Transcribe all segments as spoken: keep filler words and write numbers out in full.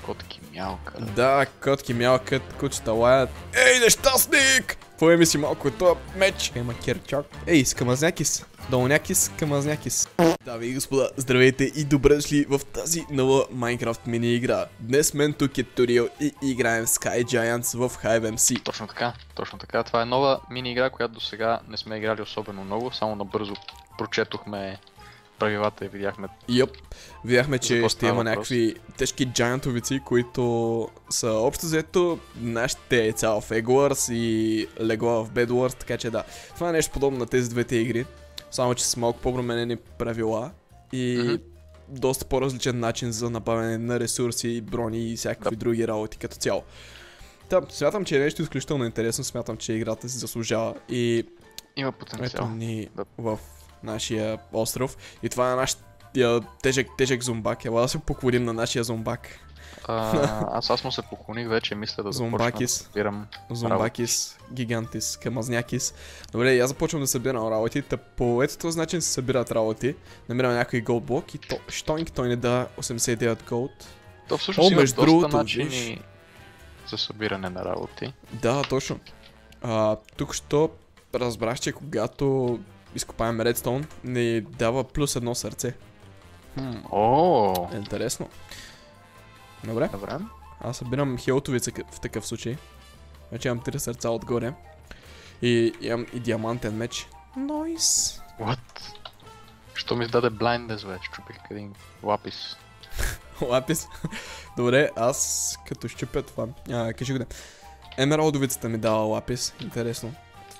котки мялка. Да, котки мялкат, кучета лаят. Ей, нещастник! Поеми си малко този меч. Има кирчок. Ей, скамазнякис. Долнякис, камазнякис. Дами и господа, здравейте и добре дошли в тази нова Minecraft мини игра. Днес мен тук е Турил и играем Sky Giants в Hive ем си. Точно така, точно така. Това е нова мини игра, която до сега не сме играли особено много, само набързо прочетохме правилата и видяхме. Йоп, видяхме, че ще има някакви тежки джайантовици, които са общо взето нашите яйца в Egg Wars и легла в Bed Wars, така че да. Това е нещо подобно на тези двете игри, само че с малко по-променени правила и mm-hmm. доста по-различен начин за набавяне на ресурси, брони и всякакви да. други работи като цяло. Та, смятам, че е нещо изключително интересно, смятам, че играта си заслужава и има потенциал. Ето ни да. в нашия остров и това е нашия тежък, тежък зомбак. Ела да се поклоним на нашия зомбак. А, аз аз му се поклоних вече, мисля да започна да събирам Зомбакис, гигантис, камазнякис. Добре, аз започвам да събирам работи. Та по ето този начин се събират работи. Намирам някой голд блок и то, щонки той не да осемдесет и девет голд. То всъщност има доста другото, начини виж? за събиране на работи. Да, точно. А, тук що разбрах, че когато изкопаем редстоун, ни дава плюс едно сърце. Хм, о, интересно. Добре. Добре. Аз събирам хелтовица в такъв случай. Вече имам три сърца отгоре. И имам и диамантен меч. Нойс. What? Що ми даде блайнднес, бе? Чупих един лапис. Лапис? Добре, аз като щупя това. А, кажи го да. Емералдовицата ми дава лапис. Интересно.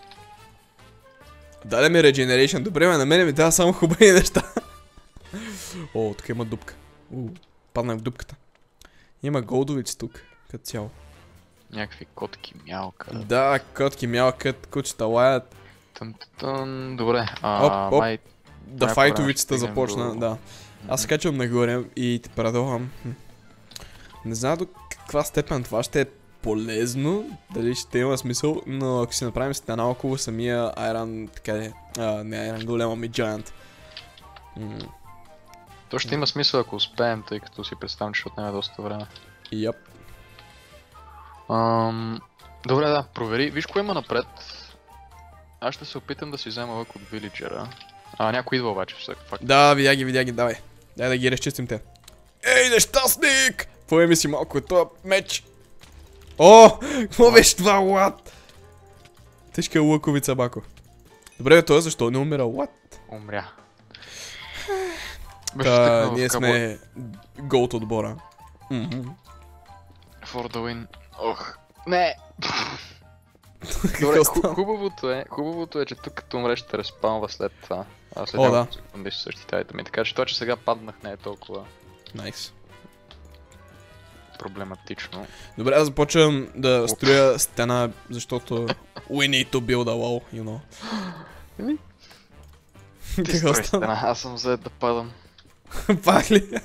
Даде ми регенерейшн. Добре, ме на мене ми дава само хубави неща. О, тук има дупка. У, паднах в дупката. Има голдовици тук, като цяло. Някакви котки мялка. Да, котки мялкат, кучета лаят. Тън-тън, добре. А, оп, оп. май... Да, файтовицата започна, до... да. Аз се качвам нагоре и те предлагам. Не знам до каква степен това ще е полезно, дали ще има смисъл, но ако си направим стена около самия Iron, така е, а, не Iron голема ми Giant. М То ще има смисъл ако успеем, тъй като си представям, че ще отнеме доста време. Йоп. Ам... Добре, да, провери. Виж кое има напред. Аз ще се опитам да си взема лък от вилиджера. А, някой идва обаче, все пак. Да, видя ги, видя ги, давай. Дай да ги разчистим те. Ей, нещастник! Поеми си малко този меч. О, какво беше това, what? Тежка лъковица, бако. Добре, той защо не умира, what? Умря. Та, ние сме голд отбора. For the win. Ох, не! Добре, хубавото е, хубавото е, че тук като умреш ще респаунва след това. А след няколко секунди ще същитаете ми, така че това, че сега паднах не е толкова... Найс. Проблематично. Добре, аз започвам да строя стена, защото we need to build a wall, you know. Ти строи стена, аз съм заед да падам. Пак ли?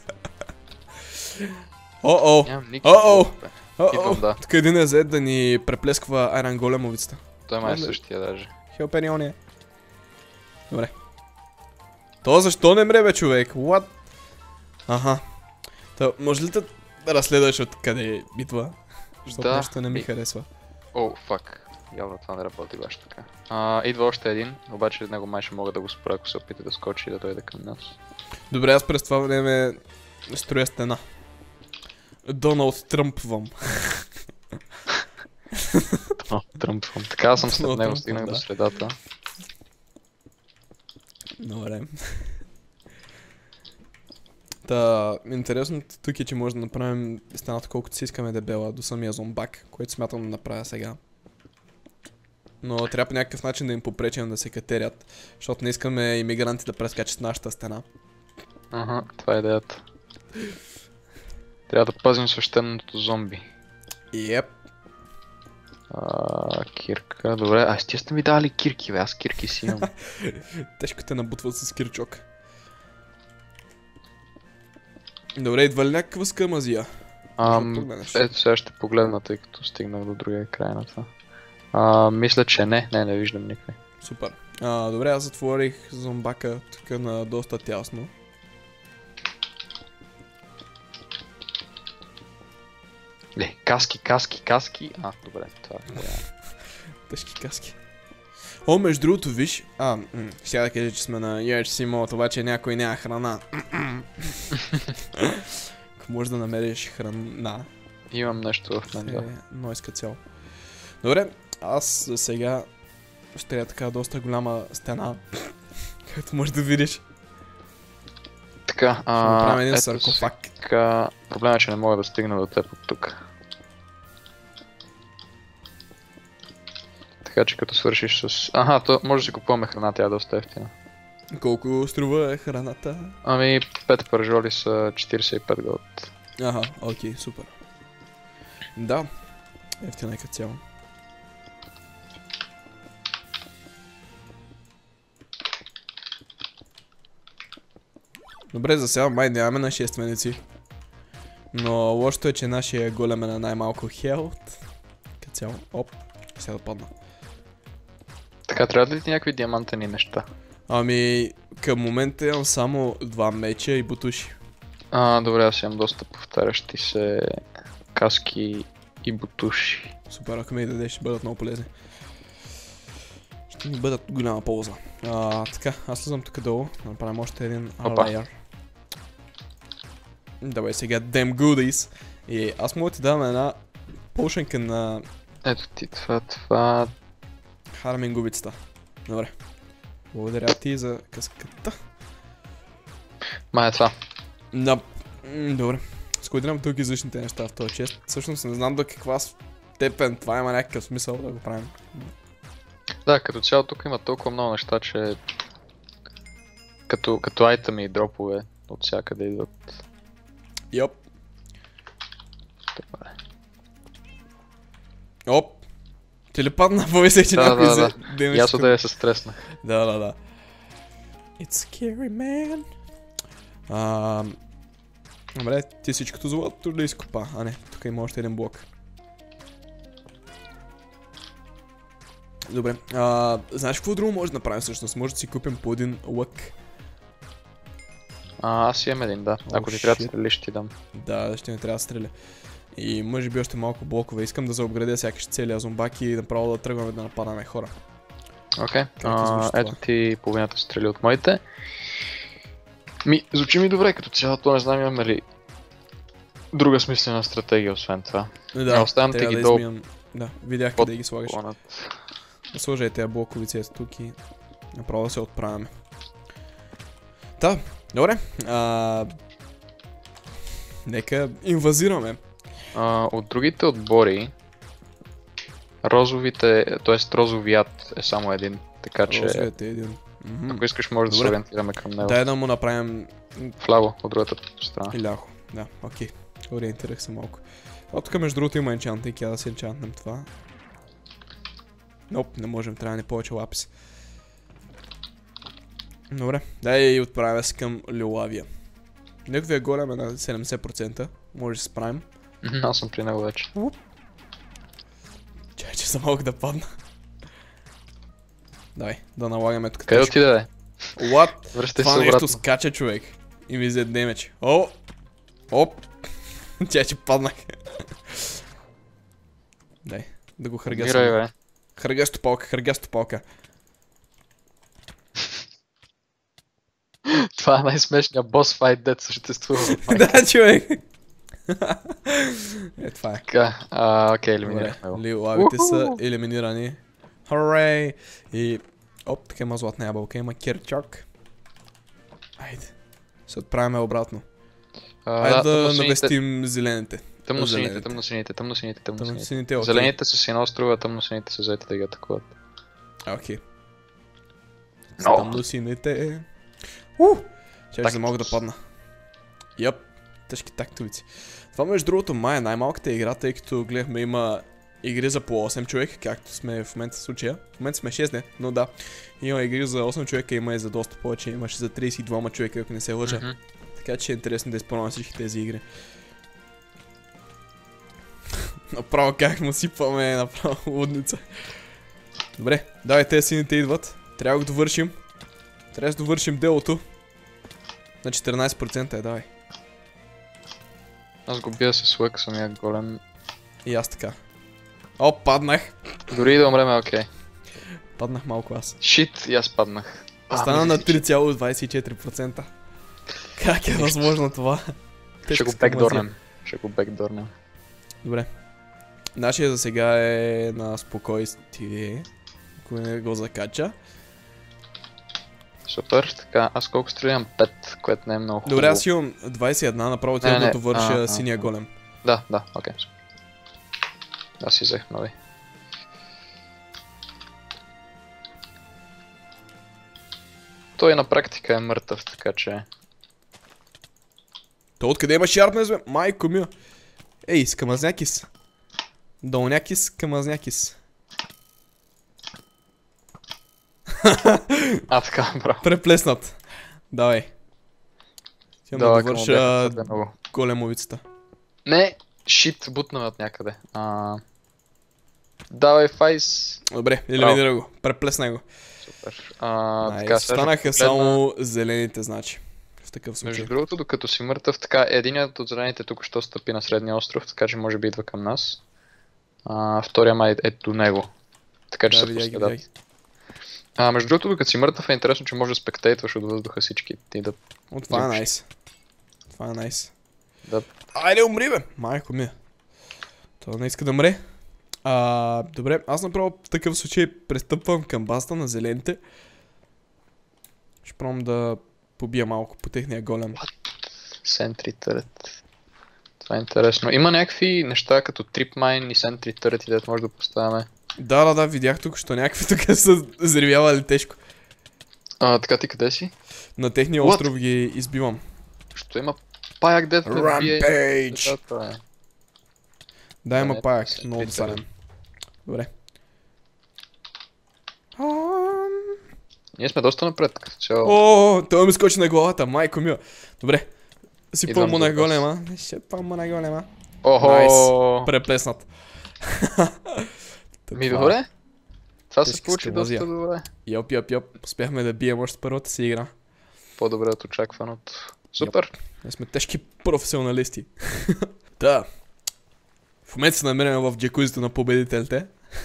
О-о! О-о! Идвам, да. Тук един е зед да ни преплесква Iron големовицата. Той май е същия даже. Хелперион е. Добре. То защо не мре бе, човек? What? Аха. Та, може ли да разследваш от къде битва? Защото да. нещо не ми харесва. О, фак. Явно това не работи баш така. А, идва още един, обаче него май ще мога да го спра, ако се опита да скочи и да дойде към нас. Добре, аз през това време строя стена. Доналд Тръмпвам. Доналд Тръмпвам. Така съм след него, стигнах до средата. Добре. Та, интересното тук е, че може да направим стената колкото си искаме дебела до самия зомбак, който смятам да направя сега. Но трябва по някакъв начин да им попречим да се катерят, защото не искаме имигранти да прескачат нашата стена. Ага, това е идеята. Трябва да пазим свещеното зомби. Йеп. А, кирка, добре. А, тия сте ми дали кирки, бе, аз кирки си имам. Тежко те набутват с кирчок. Добре, идва ли някаква скамазия? Ам, ето сега ще погледна, тъй като стигнах до другия край на това. А, мисля, че не, не, не виждам никой. Супер. А, добре, аз затворих зомбака тук на доста тясно. Ле, каски, каски, каски. А, добре, това е. Тежки каски. О, между другото, виж, а, ще да кажа, че сме на ю ейч си мод, обаче някой няма храна. Ако можеш да намериш храна. Имам нещо в мен, да. Е, нойска цяло. Добре, аз за сега ще трябва така доста голяма стена, както можеш да видиш. Така, а, ще направим един ето саркофаг. Сега, проблема е, че не мога да стигна до теб от тук. Така че като свършиш с... Аха, то може да си купуваме храна, тя е доста ефтина. Колко струва храната? Ами, пет пържоли са четиридесет и пет голд. Аха, окей, супер. Да, ефтина е като цяло. Добре, за сега май нямаме нашественици. Но лошото е, че нашия голем е на най-малко хелт. Като цяло, оп, сега да падна. Така, трябва ли ти някакви диамантени неща? Ами, към момента имам само два меча и бутуши. А, добре, аз имам доста повтарящи се каски и бутуши. Супер, ако ми дадеш, ще бъдат много полезни. Ще ми бъдат голяма полза. А, така, аз слизам тук долу, да направим още един лайер. Давай сега, damn goodies. И аз мога да ти дам една полшенка на... Ето ти това, това... Хармингубицата. Добре. Благодаря ти за каската. Май е това. Да. Добре. Складирам тук излишните неща в този чест. Всъщност не знам до каква степен това има някакъв смисъл да го правим. Да, като цяло тук има толкова много неща, че... Като, като айтъми и дропове от всякъде идват. Йоп. Добре. Оп. Ти ли падна? Повесех, че да, някой да, за... да. Ясно да я се стреснах. Да, да, да. It's scary, man. А, добре, ти всичкото злато ли изкопа? А не, тук има още един блок. Добре, а, знаеш какво друго може да направим всъщност? Може да си купим по един лък. А, аз имам един, да. Oh, Ако ти трябва да shit. стрелиш, ще ти дам. Да, ще не трябва да стреля. И може би още малко блокове. Искам да заобградя сякаш целия зомбак и направо да тръгваме да нападаме хора. Окей, Okay. ето ти половината стрели от моите. Ми, звучи ми добре като цялото, не знам имаме ли друга смислена стратегия освен това. Да, оставям ти ги да долу. измиям... Да, видях къде ги слагаш. Планът. Да сложа тези блоковици тук и направо да се отправяме. Да, добре. А... Нека инвазираме. А, от другите отбори, розовите, т.е. розовият е само един, така че Розовият е един. Мгм. ако искаш може да се Добре. ориентираме към него. Дай да му направим Вляво, от другата страна. иляхо. Да, окей. Ориентирах се малко. А тук между другото има енчантинг, я да си енчантнем това. Ноп, не можем, трябва ни повече лапис. Добре, дай и отправяме се към Люлавия. Неговия голем е на седемдесет процента, може да се справим. Мгм, аз съм при него вече. Чай, че съм малко да падна. Давай, да налагаме тук. Къде отиде, бе? What? Връщай се Това нещо обратно. скача, човек. И ми взе демедж. О! Оп! Чай, че паднах. Дай, да го хъргасвам. Мирай, бе. Хърга стопалка, хърга стопалка. Това е най-смешният бос файт, дет съществува. Да, човек. Е, това е. Така, а, окей, Добре, елиминирахме го. лилавите са Уху! елиминирани. Хорей! И... Оп, така има златна ябълка, има кирчок. Айде. Се отправяме обратно. А, Айде да тъмносините- навестим зелените. Тъмносините, зелените. тъмносините, тъмносините, тъмносините. Тъмносините, окей. Зелените са си на острова, тъмносините са заети да ги атакуват. Окей. Но. Тъмносините. У! Чеш Так. да мога да падна. Йоп. Тежки тактовици. Това между другото май е най-малката игра, тъй като гледахме има игри за по осем човека, както сме в момента в случая. В момента сме шест, не, но да. Има игри за осем човека, има и за доста повече, имаше за тридесет и двама човека, ако не се лъжа. Мгм. Така че е интересно да изпълняваме всички тези игри. Направо как му сипваме, направо лудница. Добре, давай, те сините идват. Трябва да го довършим. Трябва да довършим делото. На четиринайсет процента е, давай. Аз го бия с лък, самия голем. И аз така. О, паднах. Дори да умреме, окей. Паднах малко аз. Шит, и аз паднах. Стана на три цяло двайсет и четири процента. Как е възможно това? Ще го бекдорнем. Ще го бекдорнем. Добре. Нашия за сега е на спокойствие. Ако не го закача. Супер, така, аз колко стрелям? пет, което не е много хубаво. Добре, аз имам двайсет и една, направо тя да довърша синия голем. Да, да, окей. Аз си взех нови. Той на практика е мъртъв, така че... То откъде има шарпнес, бе? Майко мия. Ей, скамазнякис. Долнякис, скамазнякис. А, така, браво. Преплеснат. Давай. Тя да довърша големовицата. Не, шит, бутнаме от някъде. А... Давай, Файс. Добре, елиминира го. Преплесна го. Супер. А, Найс, така, станаха само зелените, значи. В такъв случай. Между другото, докато си мъртъв, така, единият от зелените тук що стъпи на средния остров, така че може би идва към нас. А, втория май е до него. Така че Да, се видях, последат. видях. А, между другото, докато си мъртъв е интересно, че може да спектейтваш от въздуха всички. Ти да... О, това е найс. Това е найс. Да. Айде, умри, бе! Майко ми. Това не иска да мре. А, добре, аз направо в такъв случай пристъпвам към базата на зелените. Ще пробвам да побия малко по техния голем. Сентри търет. Това е интересно. Има някакви неща като трипмайн и сентри търет, дето може да поставяме. Да, да, да, видях тук, що някакви тук са взривявали тежко. А, така ти къде си? На техния What? остров ги избивам. Що има паяк, дето ме бие. Rampage! Да, има не, паяк, сентри много търет. досаден. Добре. Ние сме доста напред, като цяло. О, той ми скочи на главата, майко мия. Добре. Сипвам Идвам му за на вас. голема. Сипвам му на голема. Охо! Найс. Преплеснат. Ми добре. Това се Тежка получи доста скамазия. добре. Йоп, йоп, йоп. Успяхме да бием още първата си игра. По-добре от очакваното. Супер. Ние сме тежки професионалисти. Да. В момента се намираме в джакузито на победителите.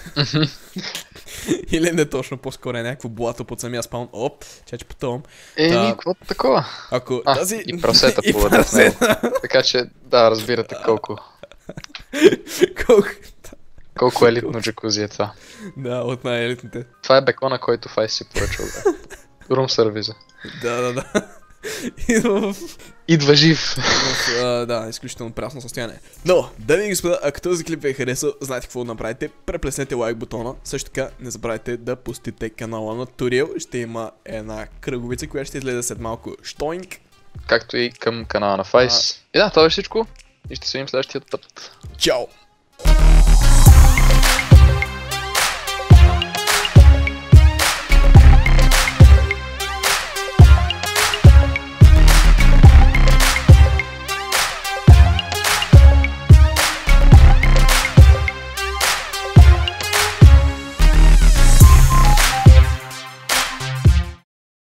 Или не точно, по-скоро е някакво блато под самия спаун. Оп, че че потъвам. Еми, Да. какво такова? Ако А, тази... и прасета и плуват в него. прасета. Така че, да, разбирате колко. Колко... Колко елитно джакузи е това. Да, от най-елитните. Това е бекона, който Файс си поръчал. Да. Рум сервиза. Да, да, да. Идва в... Идва жив. в а, да, изключително прясно състояние. Но, дами и господа, ако този клип ви е харесал, знаете какво да направите. Преплеснете лайк бутона. Също така, не забравяйте да посетите канала на Туриел. Ще има една кръговица, която ще излезе след малко. Штойнк. Както и към канала на Файс. И да, това е всичко. И ще се видим следващия път. Чао!